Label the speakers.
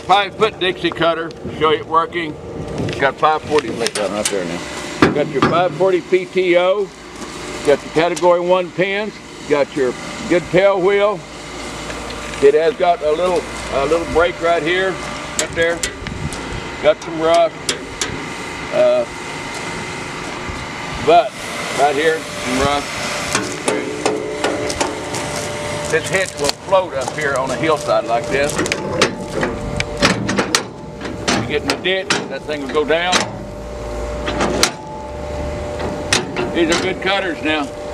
Speaker 1: 5-foot Dixie cutter. Show you it working. It's got 540. Lay down right there now. Got your 540 PTO. Got your category 1 pins. Got your good tail wheel. It has got a little brake right here, right there. Got some rust. But right here, some rust. This hitch will float up here on a hillside like this. You get in the ditch, that thing will go down. These are good cutters now.